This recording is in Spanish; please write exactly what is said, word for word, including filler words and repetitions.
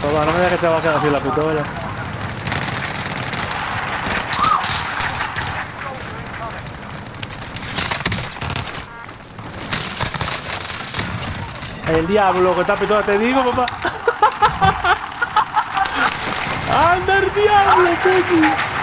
Papá, no me digas que te va a quedar así la pistola. El diablo que esta pistola, te digo, papá. ¡Anda el diablo, coño!